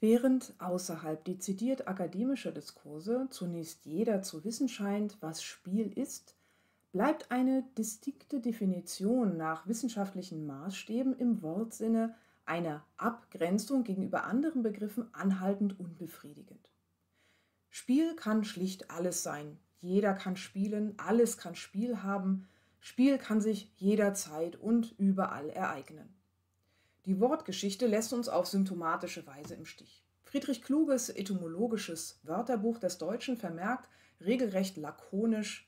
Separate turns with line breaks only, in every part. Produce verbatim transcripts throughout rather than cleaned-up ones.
Während außerhalb dezidiert akademischer Diskurse zunächst jeder zu wissen scheint, was Spiel ist, bleibt eine distinkte Definition nach wissenschaftlichen Maßstäben im Wortsinne einer Abgrenzung gegenüber anderen Begriffen anhaltend unbefriedigend. Spiel kann schlicht alles sein. Jeder kann spielen, alles kann Spiel haben. Spiel kann sich jederzeit und überall ereignen. Die Wortgeschichte lässt uns auf symptomatische Weise im Stich. Friedrich Kluges etymologisches Wörterbuch des Deutschen vermerkt regelrecht lakonisch: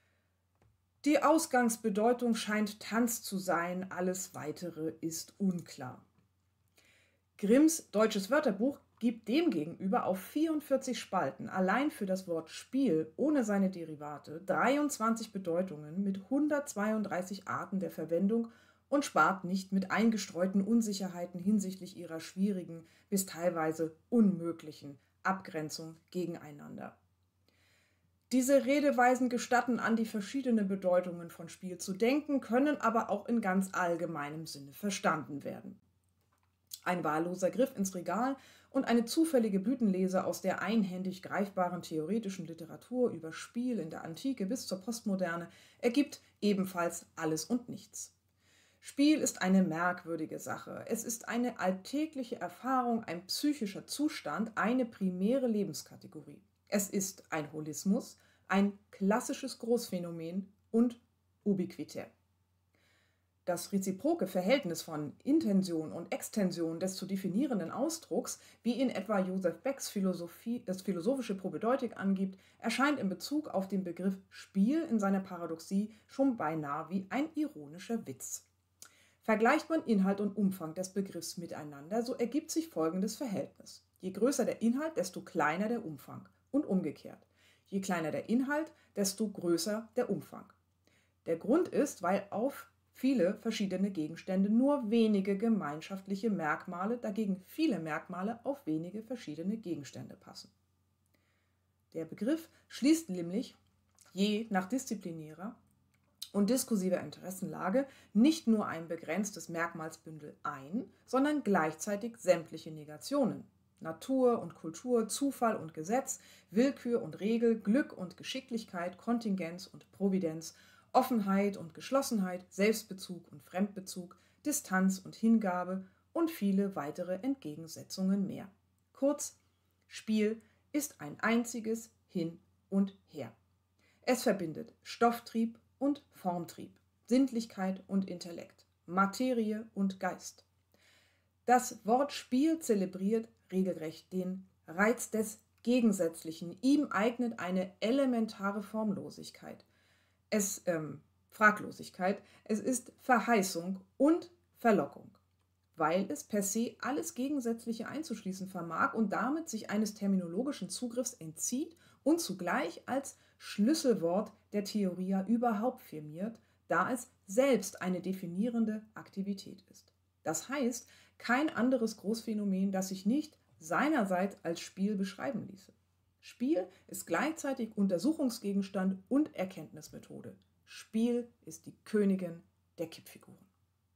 Die Ausgangsbedeutung scheint Tanz zu sein, alles Weitere ist unklar. Grimms Deutsches Wörterbuch gibt demgegenüber auf vierundvierzig Spalten allein für das Wort Spiel ohne seine Derivate dreiundzwanzig Bedeutungen mit hundertzweiunddreißig Arten der Verwendung und spart nicht mit eingestreuten Unsicherheiten hinsichtlich ihrer schwierigen bis teilweise unmöglichen Abgrenzung gegeneinander. Diese Redeweisen gestatten, an die verschiedenen Bedeutungen von Spiel zu denken, können aber auch in ganz allgemeinem Sinne verstanden werden. Ein wahlloser Griff ins Regal und eine zufällige Blütenlese aus der einhändig greifbaren theoretischen Literatur über Spiel in der Antike bis zur Postmoderne ergibt ebenfalls alles und nichts. Spiel ist eine merkwürdige Sache. Es ist eine alltägliche Erfahrung, ein psychischer Zustand, eine primäre Lebenskategorie. Es ist ein Holismus, ein klassisches Großphänomen und ubiquitär. Das reziproke Verhältnis von Intention und Extension des zu definierenden Ausdrucks, wie ihn etwa Joseph Becks Philosophie, das philosophische Probedeutik angibt, erscheint in Bezug auf den Begriff Spiel in seiner Paradoxie schon beinahe wie ein ironischer Witz. Vergleicht man Inhalt und Umfang des Begriffs miteinander, so ergibt sich folgendes Verhältnis. Je größer der Inhalt, desto kleiner der Umfang und umgekehrt. Je kleiner der Inhalt, desto größer der Umfang. Der Grund ist, weil auf viele verschiedene Gegenstände nur wenige gemeinschaftliche Merkmale, dagegen viele Merkmale auf wenige verschiedene Gegenstände passen. Der Begriff schließt nämlich je nach disziplinärer und diskursiver Interessenlage nicht nur ein begrenztes Merkmalsbündel ein, sondern gleichzeitig sämtliche Negationen: Natur und Kultur, Zufall und Gesetz, Willkür und Regel, Glück und Geschicklichkeit, Kontingenz und Providenz, Offenheit und Geschlossenheit, Selbstbezug und Fremdbezug, Distanz und Hingabe und viele weitere Entgegensetzungen mehr. Kurz, Spiel ist ein einziges Hin und Her. Es verbindet Stofftrieb und Formtrieb, Sinnlichkeit und Intellekt, Materie und Geist. Das Wort Spiel zelebriert regelrecht den Reiz des Gegensätzlichen. Ihm eignet eine elementare Formlosigkeit. Es, ähm, Fraglosigkeit, es ist Verheißung und Verlockung, weil es per se alles Gegensätzliche einzuschließen vermag und damit sich eines terminologischen Zugriffs entzieht und zugleich als Schlüsselwort der Theoria überhaupt firmiert, da es selbst eine definierende Aktivität ist. Das heißt, kein anderes Großphänomen, das sich nicht seinerseits als Spiel beschreiben ließe. Spiel ist gleichzeitig Untersuchungsgegenstand und Erkenntnismethode. Spiel ist die Königin der Kippfiguren.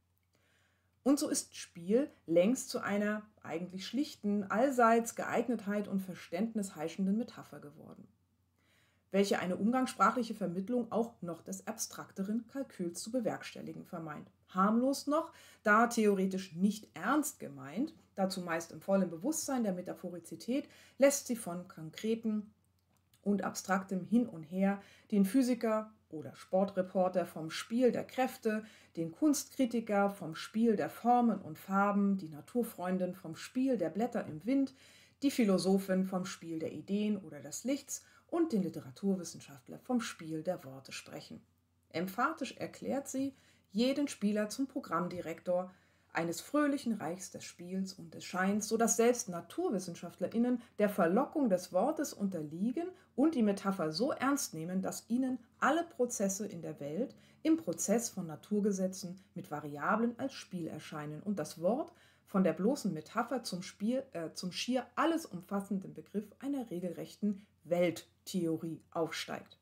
Und so ist Spiel längst zu einer eigentlich schlichten, allseits Geeignetheit und Verständnis heischenden Metapher geworden, welche eine umgangssprachliche Vermittlung auch noch des abstrakteren Kalküls zu bewerkstelligen vermeint. Harmlos noch, da theoretisch nicht ernst gemeint, dazu meist im vollen Bewusstsein der Metaphorizität, lässt sie von konkreten und abstraktem Hin und Her den Physiker oder Sportreporter vom Spiel der Kräfte, den Kunstkritiker vom Spiel der Formen und Farben, die Naturfreundin vom Spiel der Blätter im Wind, die Philosophin vom Spiel der Ideen oder des Lichts und den Literaturwissenschaftler vom Spiel der Worte sprechen. Emphatisch erklärt sie jeden Spieler zum Programmdirektor eines fröhlichen Reichs des Spiels und des Scheins, sodass selbst NaturwissenschaftlerInnen der Verlockung des Wortes unterliegen und die Metapher so ernst nehmen, dass ihnen alle Prozesse in der Welt im Prozess von Naturgesetzen mit Variablen als Spiel erscheinen und das Wort von der bloßen Metapher zum, Spiel, äh, zum schier alles umfassenden Begriff einer regelrechten Welttheorie aufsteigt.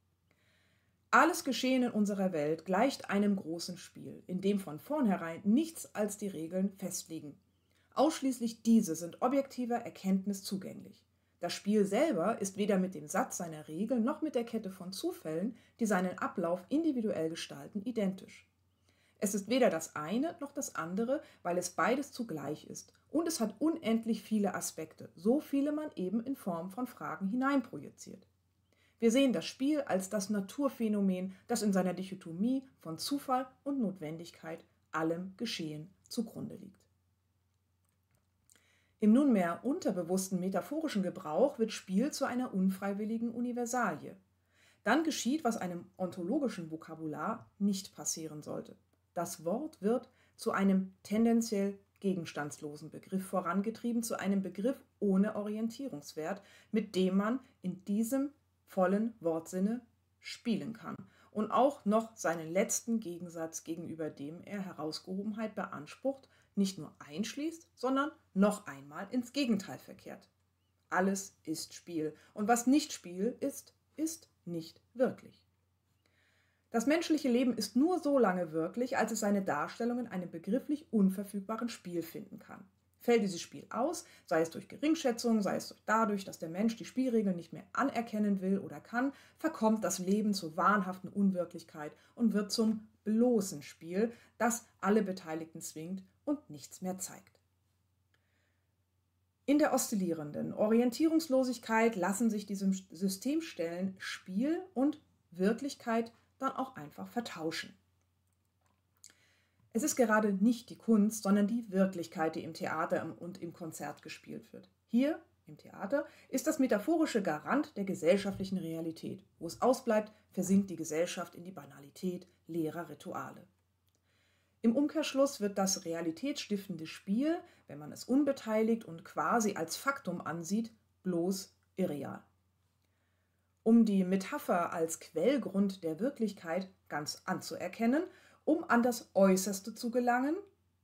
Alles Geschehen in unserer Welt gleicht einem großen Spiel, in dem von vornherein nichts als die Regeln festliegen. Ausschließlich diese sind objektiver Erkenntnis zugänglich. Das Spiel selber ist weder mit dem Satz seiner Regeln noch mit der Kette von Zufällen, die seinen Ablauf individuell gestalten, identisch. Es ist weder das eine noch das andere, weil es beides zugleich ist, und es hat unendlich viele Aspekte, so viele man eben in Form von Fragen hineinprojiziert. Wir sehen das Spiel als das Naturphänomen, das in seiner Dichotomie von Zufall und Notwendigkeit allem Geschehen zugrunde liegt. Im nunmehr unterbewussten metaphorischen Gebrauch wird Spiel zu einer unfreiwilligen Universalie. Dann geschieht, was einem ontologischen Vokabular nicht passieren sollte. Das Wort wird zu einem tendenziell gegenstandslosen Begriff vorangetrieben, zu einem Begriff ohne Orientierungswert, mit dem man in diesem vollen Wortsinne spielen kann und auch noch seinen letzten Gegensatz, gegenüber dem er Herausgehobenheit beansprucht, nicht nur einschließt, sondern noch einmal ins Gegenteil verkehrt. Alles ist Spiel, und was nicht Spiel ist, ist nicht wirklich. Das menschliche Leben ist nur so lange wirklich, als es seine Darstellung in einem begrifflich unverfügbaren Spiel finden kann. Fällt dieses Spiel aus, sei es durch Geringschätzung, sei es dadurch, dass der Mensch die Spielregeln nicht mehr anerkennen will oder kann, verkommt das Leben zur wahnhaften Unwirklichkeit und wird zum bloßen Spiel, das alle Beteiligten zwingt und nichts mehr zeigt. In der oszillierenden Orientierungslosigkeit lassen sich diesem Systemstellen Spiel und Wirklichkeit dann auch einfach vertauschen. Es ist gerade nicht die Kunst, sondern die Wirklichkeit, die im Theater und im Konzert gespielt wird. Hier, im Theater, ist das Metaphorische Garant der gesellschaftlichen Realität. Wo es ausbleibt, versinkt die Gesellschaft in die Banalität leerer Rituale. Im Umkehrschluss wird das realitätsstiftende Spiel, wenn man es unbeteiligt und quasi als Faktum ansieht, bloß irreal. Um die Metapher als Quellgrund der Wirklichkeit ganz anzuerkennen, um an das Äußerste zu gelangen,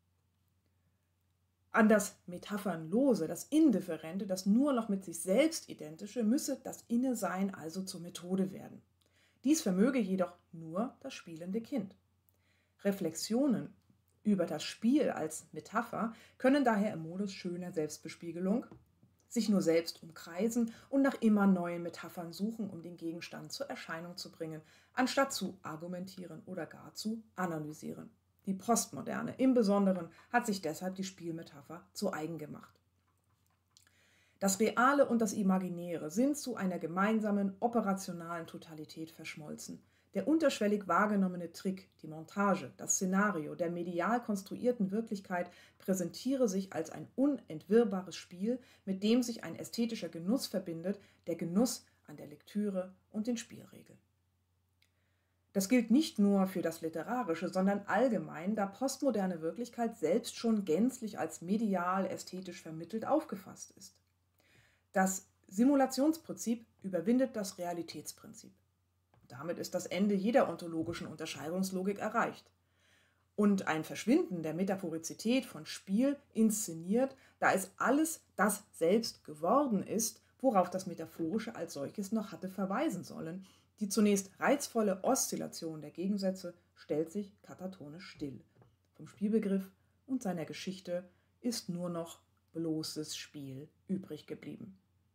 an das Metaphernlose, das Indifferente, das nur noch mit sich selbst identische, müsse das Innesein also zur Methode werden. Dies vermöge jedoch nur das spielende Kind. Reflexionen über das Spiel als Metapher können daher im Modus schöner Selbstbespiegelung sich nur selbst umkreisen und nach immer neuen Metaphern suchen, um den Gegenstand zur Erscheinung zu bringen, anstatt zu argumentieren oder gar zu analysieren. Die Postmoderne im Besonderen hat sich deshalb die Spielmetapher zu eigen gemacht. Das Reale und das Imaginäre sind zu einer gemeinsamen operationalen Totalität verschmolzen. Der unterschwellig wahrgenommene Trick, die Montage, das Szenario der medial konstruierten Wirklichkeit präsentiere sich als ein unentwirrbares Spiel, mit dem sich ein ästhetischer Genuss verbindet, der Genuss an der Lektüre und den Spielregeln. Das gilt nicht nur für das Literarische, sondern allgemein, da postmoderne Wirklichkeit selbst schon gänzlich als medial ästhetisch vermittelt aufgefasst ist. Das Simulationsprinzip überwindet das Realitätsprinzip. Damit ist das Ende jeder ontologischen Unterscheidungslogik erreicht. Und ein Verschwinden der Metaphorizität von Spiel inszeniert, da es alles das selbst geworden ist, worauf das Metaphorische als solches noch hatte verweisen sollen. Die zunächst reizvolle Oszillation der Gegensätze stellt sich katatonisch still. Vom Spielbegriff und seiner Geschichte ist nur noch bloßes Spiel übrig geblieben.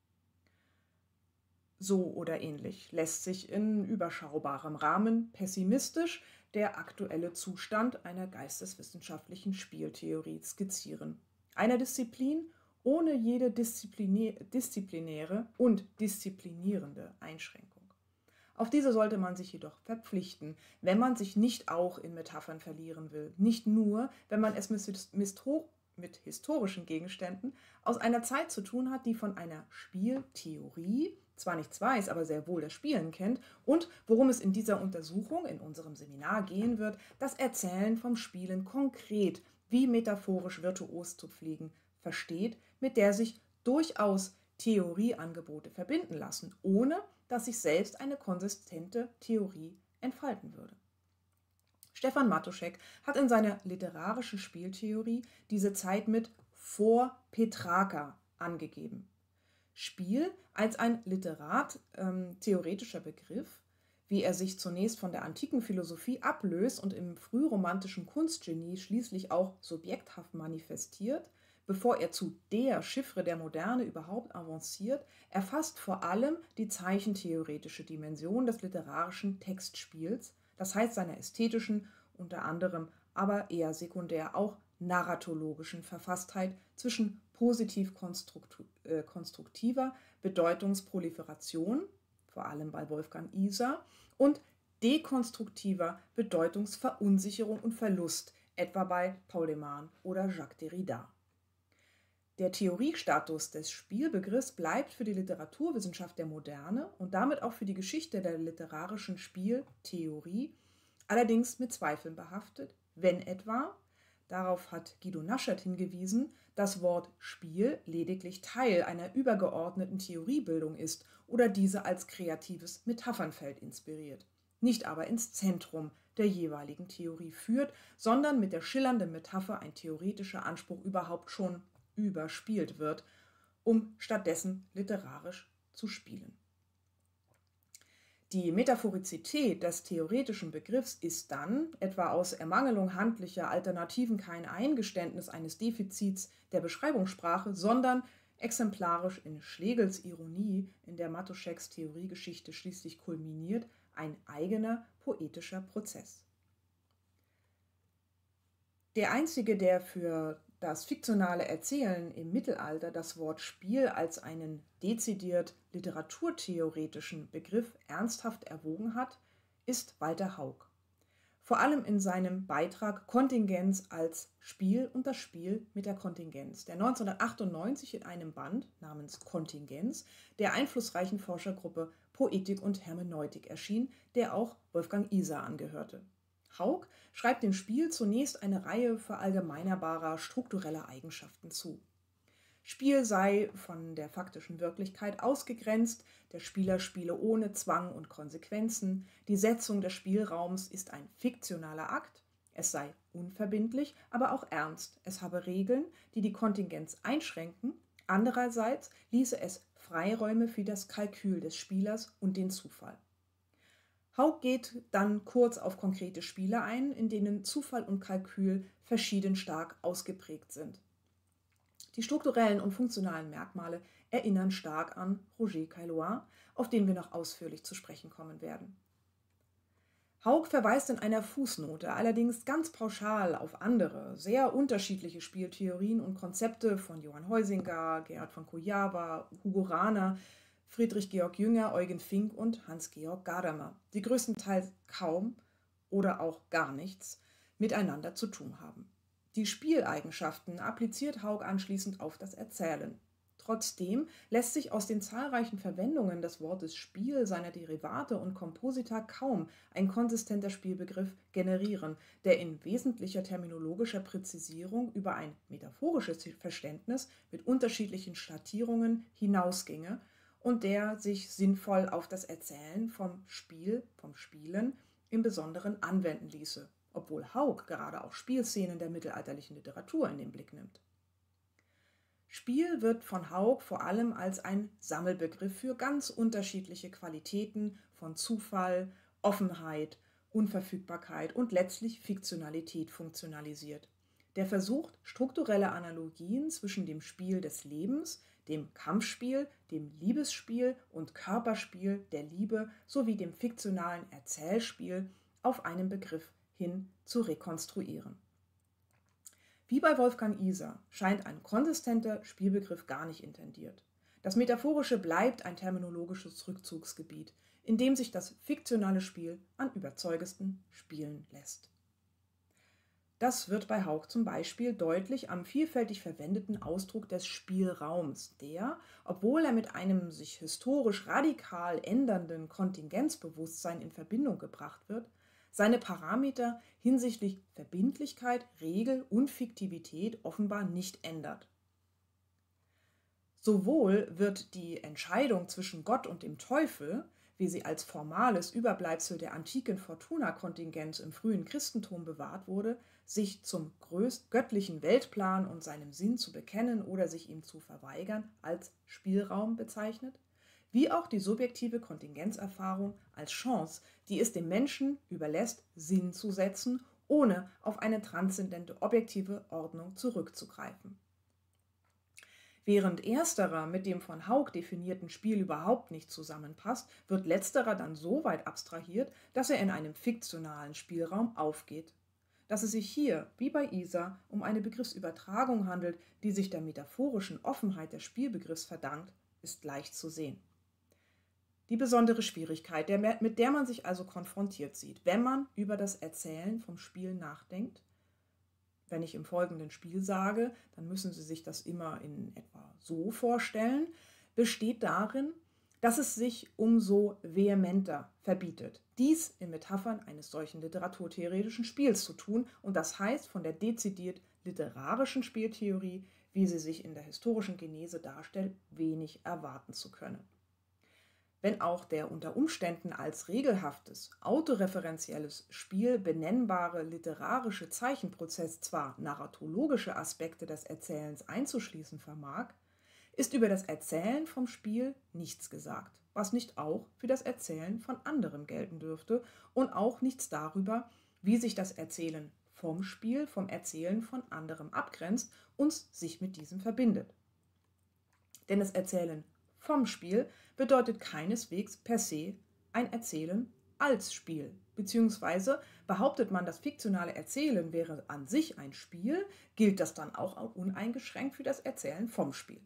So oder ähnlich lässt sich in überschaubarem Rahmen pessimistisch der aktuelle Zustand einer geisteswissenschaftlichen Spieltheorie skizzieren. Einer Disziplin ohne jede disziplinä- disziplinäre und disziplinierende Einschränkung. Auf diese sollte man sich jedoch verpflichten, wenn man sich nicht auch in Metaphern verlieren will. Nicht nur, wenn man es mit, mit historischen Gegenständen aus einer Zeit zu tun hat, die von einer Spieltheorie zwar nichts weiß, aber sehr wohl das Spielen kennt und worum es in dieser Untersuchung, in unserem Seminar gehen wird, das Erzählen vom Spielen konkret, wie metaphorisch virtuos zu pflegen, versteht, mit der sich durchaus Theorieangebote verbinden lassen, ohne dass sich selbst eine konsistente Theorie entfalten würde. Stefan Matuschek hat in seiner literarischen Spieltheorie diese Zeit mit vor Petrarca angegeben. Spiel als ein literat-theoretischer ähm, Begriff, wie er sich zunächst von der antiken Philosophie ablöst und im frühromantischen Kunstgenie schließlich auch subjekthaft manifestiert, bevor er zu der Chiffre der Moderne überhaupt avanciert, erfasst vor allem die zeichentheoretische Dimension des literarischen Textspiels, das heißt seiner ästhetischen, unter anderem aber eher sekundär auch narratologischen Verfasstheit zwischen positiv konstruktiver Bedeutungsproliferation, vor allem bei Wolfgang Iser, und dekonstruktiver Bedeutungsverunsicherung und Verlust, etwa bei Paul de Man oder Jacques Derrida. Der Theoriestatus des Spielbegriffs bleibt für die Literaturwissenschaft der Moderne und damit auch für die Geschichte der literarischen Spieltheorie allerdings mit Zweifeln behaftet, wenn etwa, darauf hat Guido Naschert hingewiesen, das Wort Spiel lediglich Teil einer übergeordneten Theoriebildung ist oder diese als kreatives Metaphernfeld inspiriert, nicht aber ins Zentrum der jeweiligen Theorie führt, sondern mit der schillernden Metapher ein theoretischer Anspruch überhaupt schon überspielt wird, um stattdessen literarisch zu spielen. Die Metaphorizität des theoretischen Begriffs ist dann, etwa aus Ermangelung handlicher Alternativen, kein Eingeständnis eines Defizits der Beschreibungssprache, sondern exemplarisch in Schlegels Ironie, in der Matuscheks Theoriegeschichte schließlich kulminiert, ein eigener poetischer Prozess. Der einzige, der für das fiktionale Erzählen im Mittelalter das Wort Spiel als einen dezidiert literaturtheoretischen Begriff ernsthaft erwogen hat, ist Walter Haug. Vor allem in seinem Beitrag Kontingenz als Spiel und das Spiel mit der Kontingenz, der neunzehnhundertachtundneunzig in einem Band namens Kontingenz der einflussreichen Forschergruppe Poetik und Hermeneutik erschien, der auch Wolfgang Iser angehörte. Haug schreibt dem Spiel zunächst eine Reihe verallgemeinerbarer struktureller Eigenschaften zu. Spiel sei von der faktischen Wirklichkeit ausgegrenzt, der Spieler spiele ohne Zwang und Konsequenzen, die Setzung des Spielraums ist ein fiktionaler Akt, es sei unverbindlich, aber auch ernst, es habe Regeln, die die Kontingenz einschränken, andererseits ließe es Freiräume für das Kalkül des Spielers und den Zufall. Haug geht dann kurz auf konkrete Spiele ein, in denen Zufall und Kalkül verschieden stark ausgeprägt sind. Die strukturellen und funktionalen Merkmale erinnern stark an Roger Caillois, auf den wir noch ausführlich zu sprechen kommen werden. Haug verweist in einer Fußnote allerdings ganz pauschal auf andere, sehr unterschiedliche Spieltheorien und Konzepte von Johann Huizinga, Gerhard von Kujava, Hugo Rahner, Friedrich Georg Jünger, Eugen Fink und Hans-Georg Gadamer, die größtenteils kaum oder auch gar nichts miteinander zu tun haben. Die Spieleigenschaften appliziert Haug anschließend auf das Erzählen. Trotzdem lässt sich aus den zahlreichen Verwendungen des Wortes Spiel, seiner Derivate und Komposita kaum ein konsistenter Spielbegriff generieren, der in wesentlicher terminologischer Präzisierung über ein metaphorisches Verständnis mit unterschiedlichen Schattierungen hinausginge und der sich sinnvoll auf das Erzählen vom Spiel, vom Spielen im Besonderen anwenden ließe, obwohl Haug gerade auch Spielszenen der mittelalterlichen Literatur in den Blick nimmt. Spiel wird von Haug vor allem als ein Sammelbegriff für ganz unterschiedliche Qualitäten von Zufall, Offenheit, Unverfügbarkeit und letztlich Fiktionalität funktionalisiert. Der versucht, strukturelle Analogien zwischen dem Spiel des Lebens, dem Kampfspiel, dem Liebesspiel und Körperspiel der Liebe sowie dem fiktionalen Erzählspiel auf einen Begriff hin zu rekonstruieren. Wie bei Wolfgang Iser scheint ein konsistenter Spielbegriff gar nicht intendiert. Das Metaphorische bleibt ein terminologisches Rückzugsgebiet, in dem sich das fiktionale Spiel am überzeugendsten spielen lässt. Das wird bei Haug zum Beispiel deutlich am vielfältig verwendeten Ausdruck des Spielraums, der, obwohl er mit einem sich historisch radikal ändernden Kontingenzbewusstsein in Verbindung gebracht wird, seine Parameter hinsichtlich Verbindlichkeit, Regel und Fiktivität offenbar nicht ändert. Sowohl wird die Entscheidung zwischen Gott und dem Teufel, wie sie als formales Überbleibsel der antiken Fortuna-Kontingenz im frühen Christentum bewahrt wurde, sich zum größt göttlichen Weltplan und seinem Sinn zu bekennen oder sich ihm zu verweigern, als Spielraum bezeichnet, wie auch die subjektive Kontingenzerfahrung als Chance, die es dem Menschen überlässt, Sinn zu setzen, ohne auf eine transzendente objektive Ordnung zurückzugreifen. Während ersterer mit dem von Haug definierten Spiel überhaupt nicht zusammenpasst, wird letzterer dann so weit abstrahiert, dass er in einem fiktionalen Spielraum aufgeht. Dass es sich hier, wie bei Isa, um eine Begriffsübertragung handelt, die sich der metaphorischen Offenheit des Spielbegriffs verdankt, ist leicht zu sehen. Die besondere Schwierigkeit, der, mit der man sich also konfrontiert sieht, wenn man über das Erzählen vom Spiel nachdenkt. Wenn ich im folgenden Spiel sage, dann müssen Sie sich das immer in etwa so vorstellen, besteht darin, dass es sich umso vehementer verbietet, dies in Metaphern eines solchen literaturtheoretischen Spiels zu tun, und das heißt, von der dezidiert literarischen Spieltheorie, wie sie sich in der historischen Genese darstellt, wenig erwarten zu können. Wenn auch der unter Umständen als regelhaftes, autoreferenzielles Spiel benennbare literarische Zeichenprozess zwar narratologische Aspekte des Erzählens einzuschließen vermag, ist über das Erzählen vom Spiel nichts gesagt, was nicht auch für das Erzählen von anderem gelten dürfte, und auch nichts darüber, wie sich das Erzählen vom Spiel vom Erzählen von anderem abgrenzt und sich mit diesem verbindet. Denn das Erzählen vom Spiel bedeutet keineswegs per se ein Erzählen als Spiel, beziehungsweise behauptet man, das fiktionale Erzählen wäre an sich ein Spiel, gilt das dann auch uneingeschränkt für das Erzählen vom Spiel.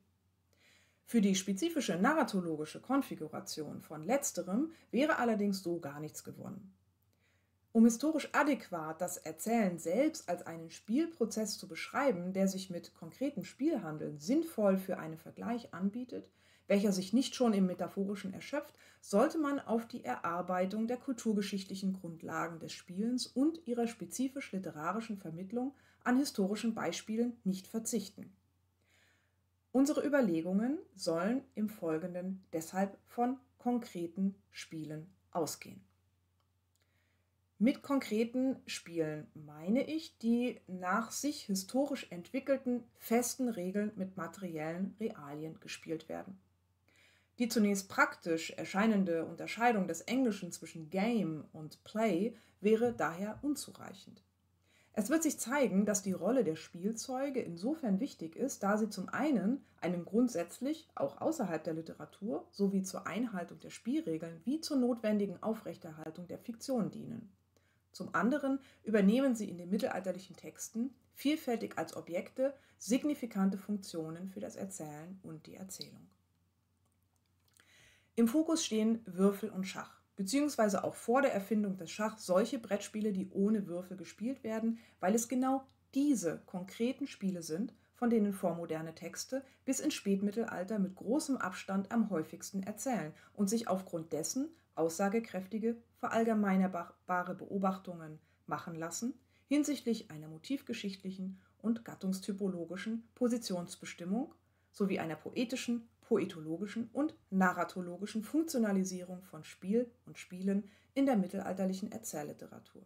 Für die spezifische narratologische Konfiguration von letzterem wäre allerdings so gar nichts gewonnen. Um historisch adäquat das Erzählen selbst als einen Spielprozess zu beschreiben, der sich mit konkretem Spielhandeln sinnvoll für einen Vergleich anbietet, welcher sich nicht schon im Metaphorischen erschöpft, sollte man auf die Erarbeitung der kulturgeschichtlichen Grundlagen des Spielens und ihrer spezifisch-literarischen Vermittlung an historischen Beispielen nicht verzichten. Unsere Überlegungen sollen im Folgenden deshalb von konkreten Spielen ausgehen. Mit konkreten Spielen meine ich die nach sich historisch entwickelten festen Regeln mit materiellen Realien gespielt werden. Die zunächst praktisch erscheinende Unterscheidung des Englischen zwischen Game und Play wäre daher unzureichend. Es wird sich zeigen, dass die Rolle der Spielzeuge insofern wichtig ist, da sie zum einen einem grundsätzlich, auch außerhalb der Literatur, sowie zur Einhaltung der Spielregeln wie zur notwendigen Aufrechterhaltung der Fiktion dienen. Zum anderen übernehmen sie in den mittelalterlichen Texten, vielfältig als Objekte, signifikante Funktionen für das Erzählen und die Erzählung. Im Fokus stehen Würfel und Schach, beziehungsweise auch vor der Erfindung des Schach solche Brettspiele, die ohne Würfel gespielt werden, weil es genau diese konkreten Spiele sind, von denen vormoderne Texte bis ins Spätmittelalter mit großem Abstand am häufigsten erzählen und sich aufgrund dessen aussagekräftige, verallgemeinerbare Beobachtungen machen lassen hinsichtlich einer motivgeschichtlichen und gattungstypologischen Positionsbestimmung sowie einer poetischen, poetologischen und narratologischen Funktionalisierung von Spiel und Spielen in der mittelalterlichen Erzählliteratur.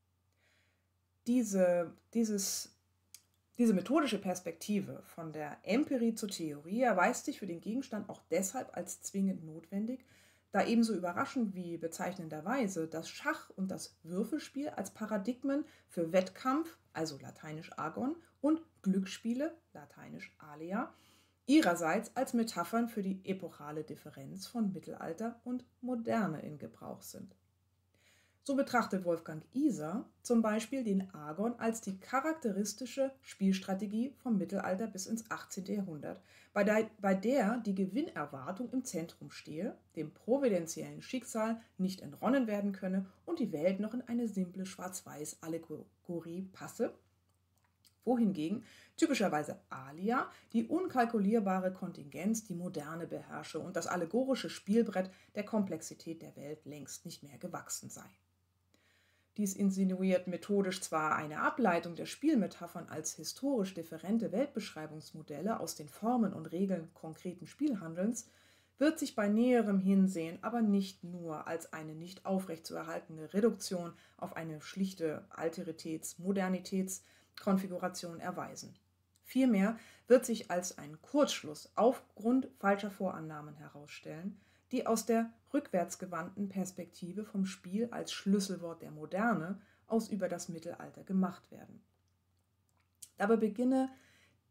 Diese, dieses, diese methodische Perspektive von der Empirie zur Theorie erweist sich für den Gegenstand auch deshalb als zwingend notwendig, da ebenso überraschend wie bezeichnenderweise das Schach und das Würfelspiel als Paradigmen für Wettkampf, also lateinisch Agon, und Glücksspiele, lateinisch Alea, ihrerseits als Metaphern für die epochale Differenz von Mittelalter und Moderne in Gebrauch sind. So betrachtet Wolfgang Iser zum Beispiel den Agon als die charakteristische Spielstrategie vom Mittelalter bis ins achtzehnte Jahrhundert, bei der, bei der die Gewinnerwartung im Zentrum stehe, dem providentiellen Schicksal nicht entronnen werden könne und die Welt noch in eine simple Schwarz-Weiß-Allegorie passe, wohingegen typischerweise Alia die unkalkulierbare Kontingenz die Moderne beherrsche und das allegorische Spielbrett der Komplexität der Welt längst nicht mehr gewachsen sei. Dies insinuiert methodisch zwar eine Ableitung der Spielmetaphern als historisch differente Weltbeschreibungsmodelle aus den Formen und Regeln konkreten Spielhandelns, wird sich bei näherem Hinsehen aber nicht nur als eine nicht aufrechtzuerhaltende Reduktion auf eine schlichte Alteritäts-, Modernitäts-, Konfiguration erweisen. Vielmehr wird sich als ein Kurzschluss aufgrund falscher Vorannahmen herausstellen, die aus der rückwärtsgewandten Perspektive vom Spiel als Schlüsselwort der Moderne aus über das Mittelalter gemacht werden. Dabei beginne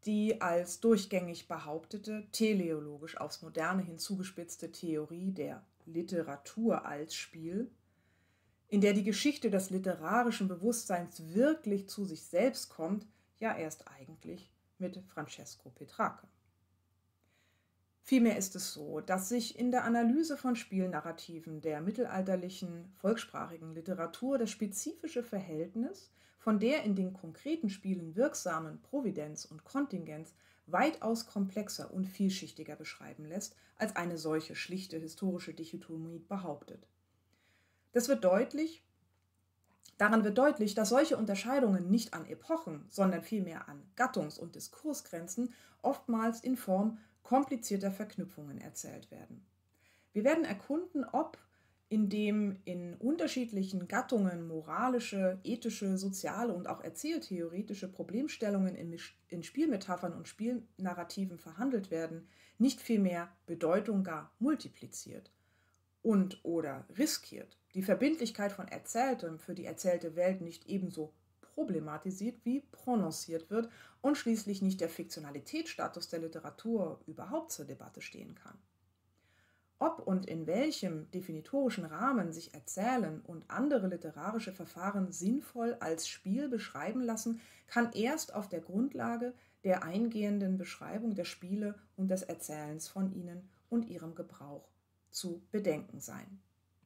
Die als durchgängig behauptete, teleologisch aufs Moderne hinzugespitzte Theorie der Literatur als Spiel, in der die Geschichte des literarischen Bewusstseins wirklich zu sich selbst kommt, ja erst eigentlich mit Francesco Petrarca. Vielmehr ist es so, dass sich in der Analyse von Spielnarrativen der mittelalterlichen volkssprachigen Literatur das spezifische Verhältnis von der in den konkreten Spielen wirksamen Providenz und Kontingenz weitaus komplexer und vielschichtiger beschreiben lässt, als eine solche schlichte historische Dichotomie behauptet. Das wird deutlich, daran wird deutlich, dass solche Unterscheidungen nicht an Epochen, sondern vielmehr an Gattungs- und Diskursgrenzen oftmals in Form komplizierter Verknüpfungen erzählt werden. Wir werden erkunden, ob in dem in unterschiedlichen Gattungen moralische, ethische, soziale und auch erzähltheoretische Problemstellungen in, in Spielmetaphern und Spielnarrativen verhandelt werden, nicht vielmehr Bedeutung gar multipliziert und oder riskiert, die Verbindlichkeit von Erzähltem für die erzählte Welt nicht ebenso problematisiert wie prononciert wird und schließlich nicht der Fiktionalitätsstatus der Literatur überhaupt zur Debatte stehen kann. Ob und in welchem definitorischen Rahmen sich Erzählen und andere literarische Verfahren sinnvoll als Spiel beschreiben lassen, kann erst auf der Grundlage der eingehenden Beschreibung der Spiele und des Erzählens von ihnen und ihrem Gebrauch zu bedenken sein.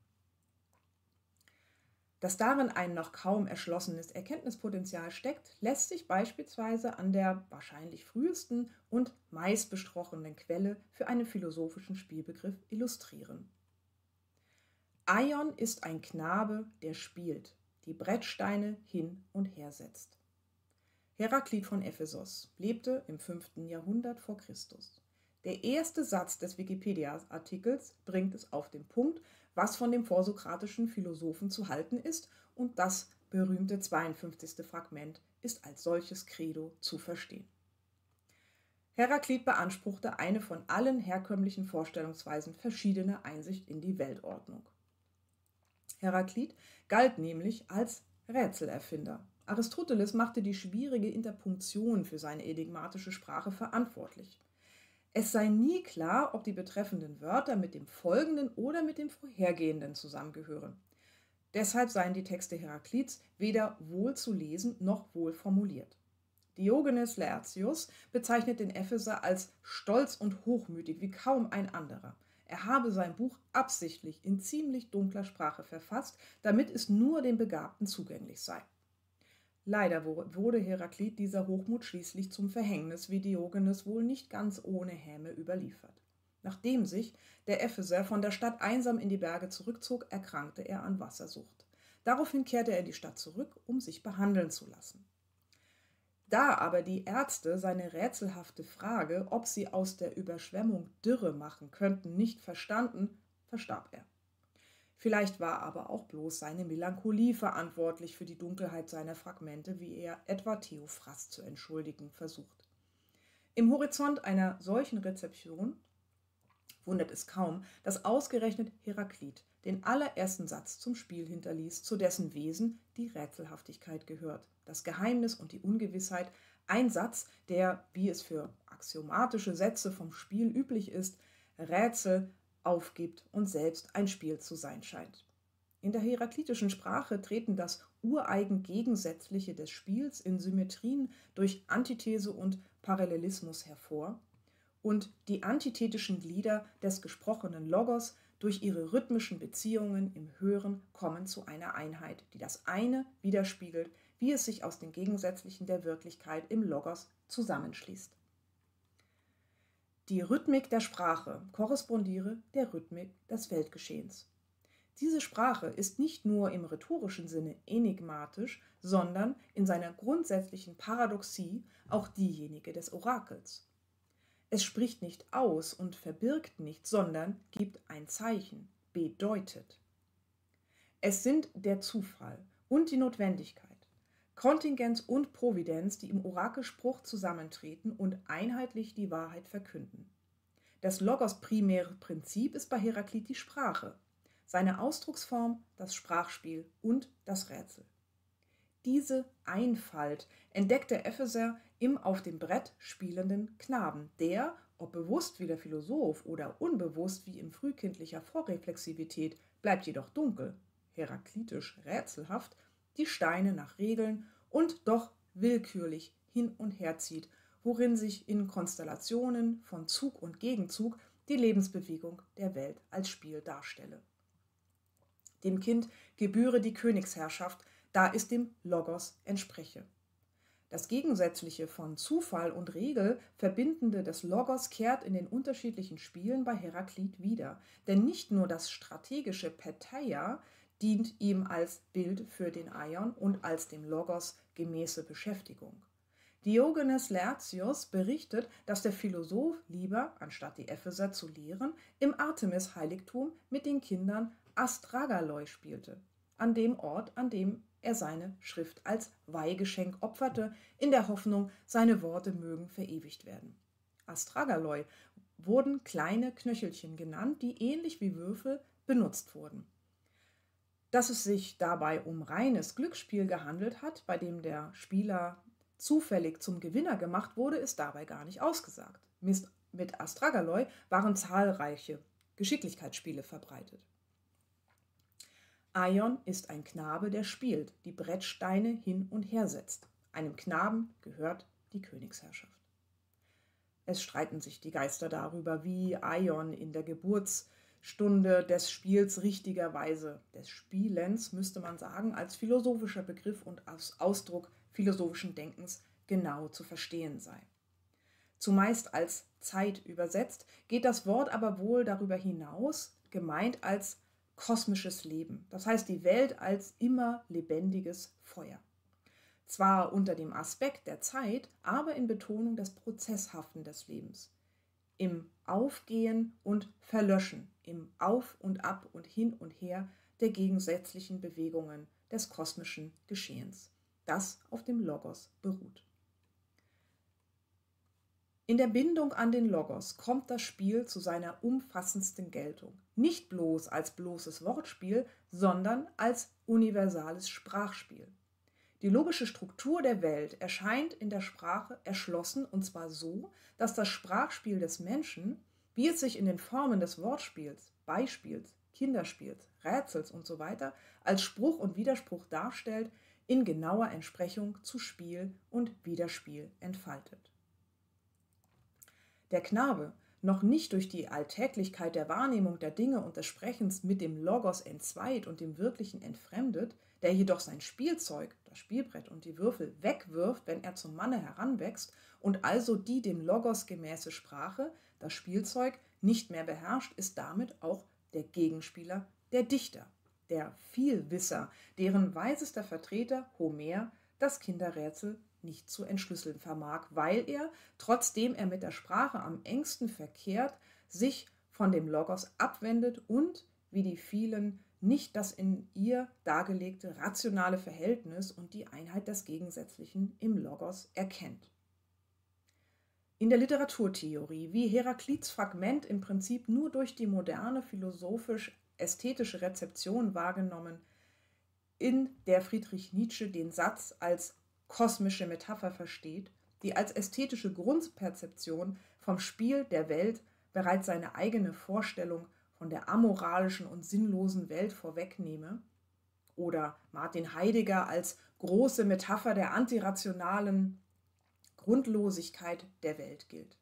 Dass darin ein noch kaum erschlossenes Erkenntnispotenzial steckt, lässt sich beispielsweise an der wahrscheinlich frühesten und meistbesprochenen Quelle für einen philosophischen Spielbegriff illustrieren. Aion ist ein Knabe, der spielt, die Brettsteine hin und her setzt. Heraklit von Ephesos lebte im fünften Jahrhundert vor Christus. Der erste Satz des Wikipedia-Artikels bringt es auf den Punkt, was von dem vorsokratischen Philosophen zu halten ist, und das berühmte zweiundfünfzigste Fragment ist als solches Credo zu verstehen. Heraklit beanspruchte eine von allen herkömmlichen Vorstellungsweisen verschiedene Einsicht in die Weltordnung. Heraklit galt nämlich als Rätselerfinder. Aristoteles machte die schwierige Interpunktion für seine enigmatische Sprache verantwortlich. Es sei nie klar, ob die betreffenden Wörter mit dem folgenden oder mit dem vorhergehenden zusammengehören. Deshalb seien die Texte Heraklits weder wohl zu lesen noch wohl formuliert. Diogenes Laertius bezeichnet den Epheser als stolz und hochmütig wie kaum ein anderer. Er habe sein Buch absichtlich in ziemlich dunkler Sprache verfasst, damit es nur den Begabten zugänglich sei. Leider wurde Heraklit dieser Hochmut schließlich zum Verhängnis, wie Diogenes wohl nicht ganz ohne Häme überliefert. Nachdem sich der Epheser von der Stadt einsam in die Berge zurückzog, erkrankte er an Wassersucht. Daraufhin kehrte er in die Stadt zurück, um sich behandeln zu lassen. Da aber die Ärzte seine rätselhafte Frage, ob sie aus der Überschwemmung Dürre machen könnten, nicht verstanden, verstarb er. Vielleicht war aber auch bloß seine Melancholie verantwortlich für die Dunkelheit seiner Fragmente, wie er etwa Theophrast zu entschuldigen versucht. Im Horizont einer solchen Rezeption wundert es kaum, dass ausgerechnet Heraklit den allerersten Satz zum Spiel hinterließ, zu dessen Wesen die Rätselhaftigkeit gehört, das Geheimnis und die Ungewissheit, ein Satz, der, wie es für axiomatische Sätze vom Spiel üblich ist, Rätsel aufgibt und selbst ein Spiel zu sein scheint. In der heraklitischen Sprache treten das ureigen Gegensätzliche des Spiels in Symmetrien durch Antithese und Parallelismus hervor und die antithetischen Glieder des gesprochenen Logos durch ihre rhythmischen Beziehungen im Hören kommen zu einer Einheit, die das eine widerspiegelt, wie es sich aus den Gegensätzlichen der Wirklichkeit im Logos zusammenschließt. Die Rhythmik der Sprache korrespondiere der Rhythmik des Weltgeschehens. Diese Sprache ist nicht nur im rhetorischen Sinne enigmatisch, sondern in seiner grundsätzlichen Paradoxie auch diejenige des Orakels. Es spricht nicht aus und verbirgt nicht, sondern gibt ein Zeichen, bedeutet. Es sind der Zufall und die Notwendigkeit, Kontingenz und Providenz, die im Orakelspruch zusammentreten und einheitlich die Wahrheit verkünden. Das Logos primäre Prinzip ist bei Heraklit die Sprache, seine Ausdrucksform das Sprachspiel und das Rätsel. Diese Einfalt entdeckt der Epheser im auf dem Brett spielenden Knaben, der, ob bewusst wie der Philosoph oder unbewusst wie in frühkindlicher Vorreflexivität, bleibt jedoch dunkel, heraklitisch rätselhaft, die Steine nach Regeln und doch willkürlich hin und her zieht, worin sich in Konstellationen von Zug und Gegenzug die Lebensbewegung der Welt als Spiel darstelle. Dem Kind gebühre die Königsherrschaft, da es dem Logos entspreche. Das Gegensätzliche von Zufall und Regel, Verbindende des Logos, kehrt in den unterschiedlichen Spielen bei Heraklit wieder. Denn nicht nur das strategische Peteia dient ihm als Bild für den Aion und als dem Logos gemäße Beschäftigung. Diogenes Laertius berichtet, dass der Philosoph lieber, anstatt die Epheser zu lehren, im Artemis-Heiligtum mit den Kindern Astragaloi spielte, an dem Ort, an dem er seine Schrift als Weihgeschenk opferte, in der Hoffnung, seine Worte mögen verewigt werden. Astragaloi wurden kleine Knöchelchen genannt, die ähnlich wie Würfel benutzt wurden. Dass es sich dabei um reines Glücksspiel gehandelt hat, bei dem der Spieler zufällig zum Gewinner gemacht wurde, ist dabei gar nicht ausgesagt. Mit Astragaloi waren zahlreiche Geschicklichkeitsspiele verbreitet. Aion ist ein Knabe, der spielt, die Brettsteine hin und her setzt. Einem Knaben gehört die Königsherrschaft. Es streiten sich die Geister darüber, wie Aion in der Geburtsstunde des Spiels richtigerweise, des Spielens, müsste man sagen, als philosophischer Begriff und als Ausdruck philosophischen Denkens genau zu verstehen sei. Zumeist als Zeit übersetzt, geht das Wort aber wohl darüber hinaus, gemeint als kosmisches Leben, das heißt die Welt als immer lebendiges Feuer. Zwar unter dem Aspekt der Zeit, aber in Betonung des Prozesshaften des Lebens. Im Aufgehen und Verlöschen, im Auf und Ab und Hin und Her der gegensätzlichen Bewegungen des kosmischen Geschehens, das auf dem Logos beruht. In der Bindung an den Logos kommt das Spiel zu seiner umfassendsten Geltung. Nicht bloß als bloßes Wortspiel, sondern als universales Sprachspiel. Die logische Struktur der Welt erscheint in der Sprache erschlossen, und zwar so, dass das Sprachspiel des Menschen, wie es sich in den Formen des Wortspiels, Beispiels, Kinderspiels, Rätsels usw. als Spruch und Widerspruch darstellt, in genauer Entsprechung zu Spiel und Widerspiel entfaltet. Der Knabe, noch nicht durch die Alltäglichkeit der Wahrnehmung der Dinge und des Sprechens mit dem Logos entzweit und dem Wirklichen entfremdet, der jedoch sein Spielzeug, das Spielbrett und die Würfel wegwirft, wenn er zum Manne heranwächst und also die dem Logos gemäße Sprache, das Spielzeug, nicht mehr beherrscht, ist damit auch der Gegenspieler, der Dichter, der Vielwisser, deren weisester Vertreter, Homer, das Kinderrätsel nicht zu entschlüsseln vermag, weil er, trotzdem er mit der Sprache am engsten verkehrt, sich von dem Logos abwendet und, wie die vielen, nicht das in ihr dargelegte rationale Verhältnis und die Einheit des Gegensätzlichen im Logos erkennt. In der Literaturtheorie, wie Heraklits Fragment im Prinzip nur durch die moderne philosophisch-ästhetische Rezeption wahrgenommen, in der Friedrich Nietzsche den Satz als kosmische Metapher versteht, die als ästhetische Grundperzeption vom Spiel der Welt bereits seine eigene Vorstellung von der amoralischen und sinnlosen Welt vorwegnehme, oder Martin Heidegger als große Metapher der antirationalen Grundlosigkeit der Welt gilt.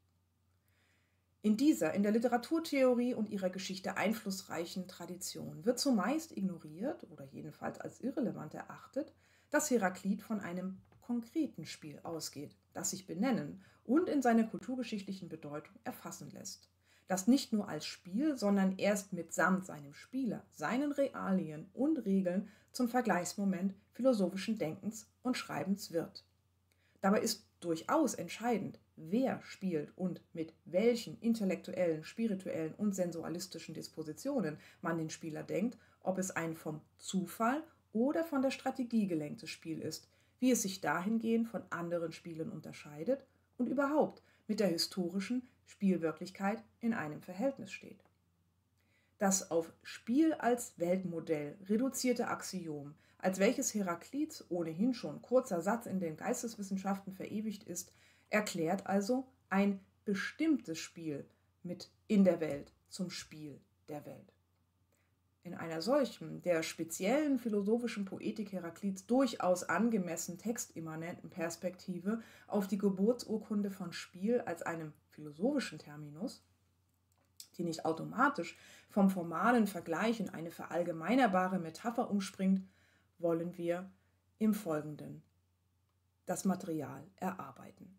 In dieser, in der Literaturtheorie und ihrer Geschichte einflussreichen Tradition wird zumeist ignoriert oder jedenfalls als irrelevant erachtet, dass Heraklit von einem konkreten Spiel ausgeht, das sich benennen und in seiner kulturgeschichtlichen Bedeutung erfassen lässt, das nicht nur als Spiel, sondern erst mitsamt seinem Spieler, seinen Realien und Regeln zum Vergleichsmoment philosophischen Denkens und Schreibens wird. Dabei ist durchaus entscheidend, wer spielt und mit welchen intellektuellen, spirituellen und sensualistischen Dispositionen man den Spieler denkt, ob es ein vom Zufall oder von der Strategie gelenktes Spiel ist, wie es sich dahingehend von anderen Spielen unterscheidet und überhaupt mit der historischen Spielwirklichkeit in einem Verhältnis steht. Das auf Spiel als Weltmodell reduzierte Axiom, als welches Heraklits ohnehin schon kurzer Satz in den Geisteswissenschaften verewigt ist, erklärt also ein bestimmtes Spiel mit in der Welt zum Spiel der Welt. In einer solchen, der speziellen philosophischen Poetik Heraklits durchaus angemessen textimmanenten Perspektive auf die Geburtsurkunde von Spiel als einem philosophischen Terminus, die nicht automatisch vom formalen Vergleich in eine verallgemeinerbare Metapher umspringt, wollen wir im Folgenden das Material erarbeiten.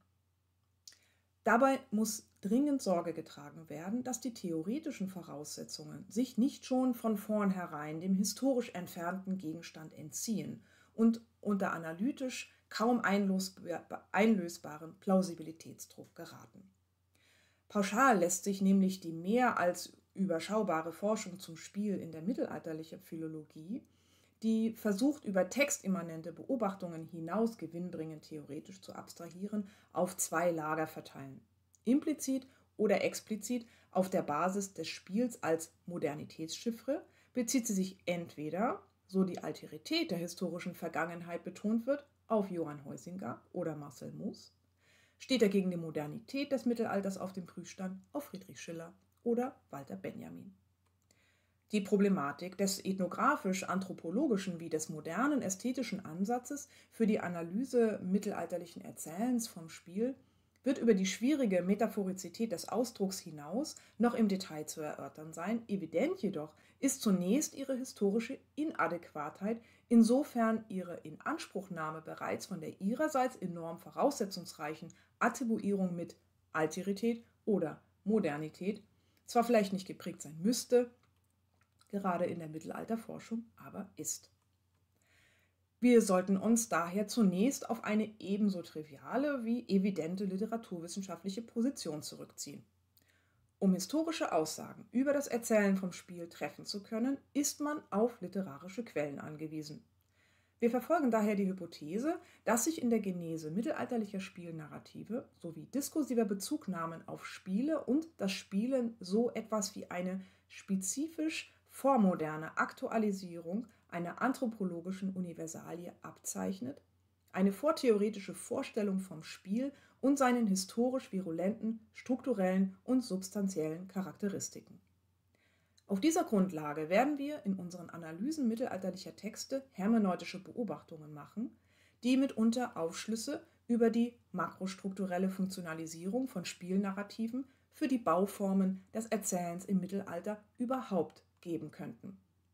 Dabei muss dringend Sorge getragen werden, dass die theoretischen Voraussetzungen sich nicht schon von vornherein dem historisch entfernten Gegenstand entziehen und unter analytisch kaum einlösbaren Plausibilitätsdruck geraten. Pauschal lässt sich nämlich die mehr als überschaubare Forschung zum Spiel in der mittelalterlichen Philologie, die versucht, über textimmanente Beobachtungen hinaus gewinnbringend theoretisch zu abstrahieren, auf zwei Lager verteilen. Implizit oder explizit auf der Basis des Spiels als Modernitätschiffre bezieht sie sich entweder, so die Alterität der historischen Vergangenheit betont wird, auf Johann Huizinga oder Marcel Mauss, steht dagegen die Modernität des Mittelalters auf dem Prüfstand auf Friedrich Schiller oder Walter Benjamin. Die Problematik des ethnografisch-anthropologischen wie des modernen ästhetischen Ansatzes für die Analyse mittelalterlichen Erzählens vom Spiel wird über die schwierige Metaphorizität des Ausdrucks hinaus noch im Detail zu erörtern sein. Evident jedoch ist zunächst ihre historische Inadäquatheit, insofern ihre Inanspruchnahme bereits von der ihrerseits enorm voraussetzungsreichen Attribuierung mit Alterität oder Modernität zwar vielleicht nicht geprägt sein müsste, gerade in der Mittelalterforschung aber ist. Wir sollten uns daher zunächst auf eine ebenso triviale wie evidente literaturwissenschaftliche Position zurückziehen. Um historische Aussagen über das Erzählen vom Spiel treffen zu können, ist man auf literarische Quellen angewiesen. Wir verfolgen daher die Hypothese, dass sich in der Genese mittelalterlicher Spielnarrative sowie diskursiver Bezugnahmen auf Spiele und das Spielen so etwas wie eine spezifisch vormoderne Aktualisierung einer anthropologischen Universalie abzeichnet, eine vortheoretische Vorstellung vom Spiel und seinen historisch virulenten, strukturellen und substanziellen Charakteristiken. Auf dieser Grundlage werden wir in unseren Analysen mittelalterlicher Texte hermeneutische Beobachtungen machen, die mitunter Aufschlüsse über die makrostrukturelle Funktionalisierung von Spielnarrativen für die Bauformen des Erzählens im Mittelalter überhaupt geben könnten.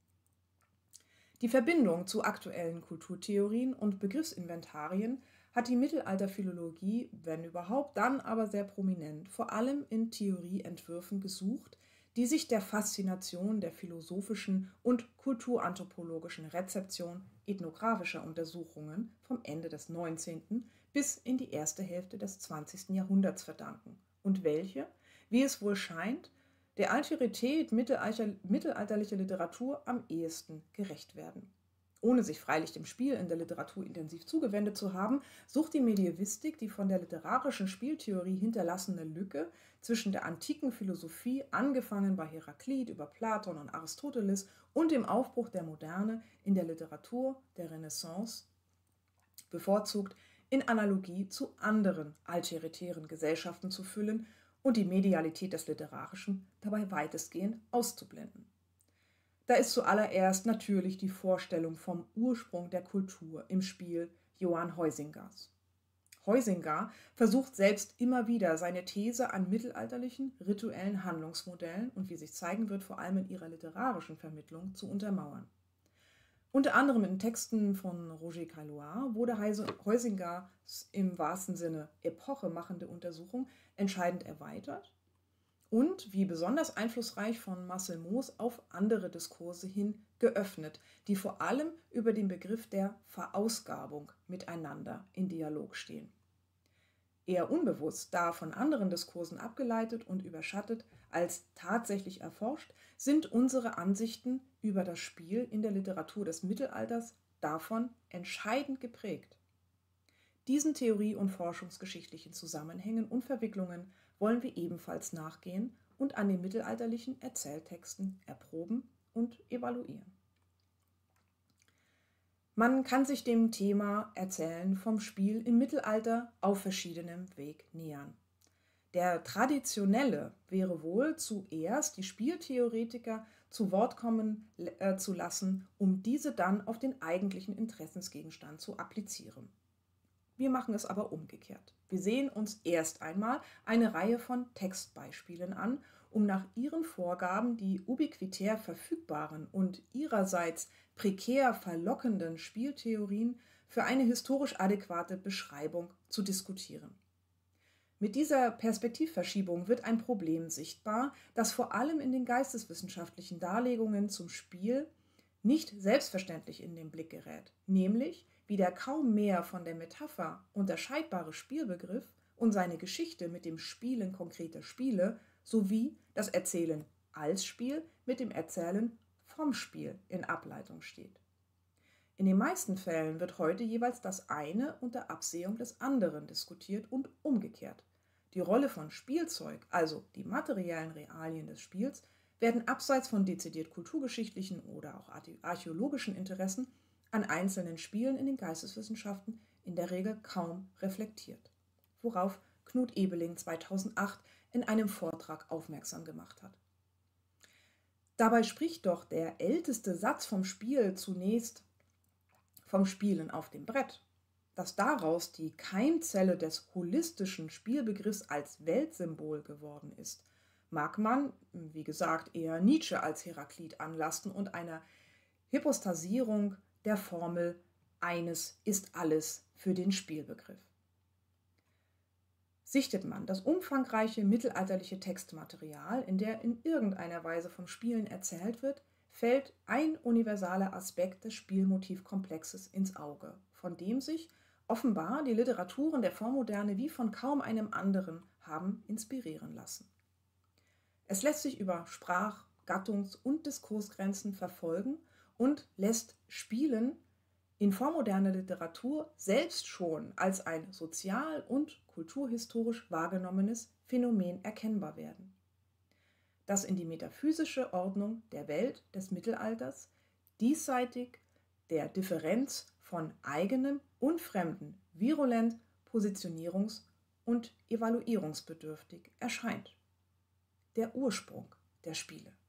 Die Verbindung zu aktuellen Kulturtheorien und Begriffsinventarien hat die Mittelalterphilologie, wenn überhaupt, dann aber sehr prominent, vor allem in Theorieentwürfen gesucht, die sich der Faszination der philosophischen und kulturanthropologischen Rezeption ethnographischer Untersuchungen vom Ende des neunzehnten bis in die erste Hälfte des zwanzigsten Jahrhunderts verdanken und welche, wie es wohl scheint, der Alterität mittelalterlicher Literatur am ehesten gerecht werden. Ohne sich freilich dem Spiel in der Literatur intensiv zugewendet zu haben, sucht die Medievistik die von der literarischen Spieltheorie hinterlassene Lücke zwischen der antiken Philosophie, angefangen bei Heraklit über Platon und Aristoteles, und dem Aufbruch der Moderne in der Literatur der Renaissance, bevorzugt in Analogie zu anderen alteritären Gesellschaften zu füllen und die Medialität des Literarischen dabei weitestgehend auszublenden. Da ist zuallererst natürlich die Vorstellung vom Ursprung der Kultur im Spiel Johann Huizingers. Huizinga versucht selbst immer wieder seine These an mittelalterlichen rituellen Handlungsmodellen und, wie sich zeigen wird, vor allem in ihrer literarischen Vermittlung zu untermauern. Unter anderem in Texten von Roger Caillois wurde Huizingers im wahrsten Sinne epochemachende Untersuchung entscheidend erweitert und, wie besonders einflussreich von Marcel Mauss, auf andere Diskurse hin geöffnet, die vor allem über den Begriff der Verausgabung miteinander in Dialog stehen. Eher unbewusst, da von anderen Diskursen abgeleitet und überschattet als tatsächlich erforscht, sind unsere Ansichten über das Spiel in der Literatur des Mittelalters davon entscheidend geprägt. Diesen theorie- und forschungsgeschichtlichen Zusammenhängen und Verwicklungen wollen wir ebenfalls nachgehen und an den mittelalterlichen Erzähltexten erproben und evaluieren. Man kann sich dem Thema Erzählen vom Spiel im Mittelalter auf verschiedenem Weg nähern. Der traditionelle wäre wohl, zuerst die Spieltheoretiker zu Wort kommen äh, zu lassen, um diese dann auf den eigentlichen Interessensgegenstand zu applizieren. Wir machen es aber umgekehrt. Wir sehen uns erst einmal eine Reihe von Textbeispielen an, um nach ihren Vorgaben die ubiquitär verfügbaren und ihrerseits prekär verlockenden Spieltheorien für eine historisch adäquate Beschreibung zu diskutieren. Mit dieser Perspektivverschiebung wird ein Problem sichtbar, das vor allem in den geisteswissenschaftlichen Darlegungen zum Spiel nicht selbstverständlich in den Blick gerät, nämlich wie der kaum mehr von der Metapher unterscheidbare Spielbegriff und seine Geschichte mit dem Spielen konkreter Spiele sowie das Erzählen als Spiel mit dem Erzählen vom Spiel in Ableitung steht. In den meisten Fällen wird heute jeweils das eine unter Absehung des anderen diskutiert und umgekehrt. Die Rolle von Spielzeug, also die materiellen Realien des Spiels, werden abseits von dezidiert kulturgeschichtlichen oder auch archäologischen Interessen an einzelnen Spielen in den Geisteswissenschaften in der Regel kaum reflektiert, worauf Knut Ebeling zweitausendacht in einem Vortrag aufmerksam gemacht hat. Dabei spricht doch der älteste Satz vom Spiel zunächst vom Spielen auf dem Brett. Dass daraus die Keimzelle des holistischen Spielbegriffs als Weltsymbol geworden ist, mag man, wie gesagt, eher Nietzsche als Heraklit anlasten und einer Hypostasierung der Formel eines ist alles für den Spielbegriff. Sichtet man das umfangreiche mittelalterliche Textmaterial, in der in irgendeiner Weise vom Spielen erzählt wird, fällt ein universaler Aspekt des Spielmotivkomplexes ins Auge, von dem sich offenbar die Literaturen der Vormoderne wie von kaum einem anderen haben inspirieren lassen. Es lässt sich über Sprach-, Gattungs- und Diskursgrenzen verfolgen und lässt Spielen in vormoderner Literatur selbst schon als ein sozial- und kulturhistorisch wahrgenommenes Phänomen erkennbar werden, das in die metaphysische Ordnung der Welt des Mittelalters diesseitig der Differenz von eigenem und fremden virulent positionierungs- und evaluierungsbedürftig erscheint. Der Ursprung der Spiele.